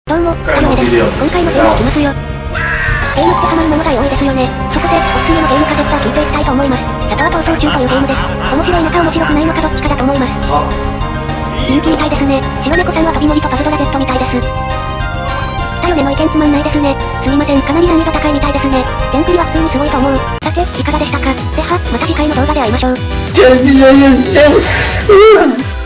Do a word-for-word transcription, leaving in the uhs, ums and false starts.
どうも、さよねです。今回のゲームはいきますよ。ゲームってハマるものが多いですよね。そこで、おすすめのゲームカセットを聞いていきたいと思います。里は逃走中というゲームです。面白いのか面白くないのかどっちかだと思います。人気みたいですね。白猫さんは飛び森とパズドラ Z みたいです。さよねの意見つまんないですね。すみません、かなり難易度高いみたいですね。全クリは普通にすごいと思う。さて、いかがでしたか。では、また次回の動画で会いましょう。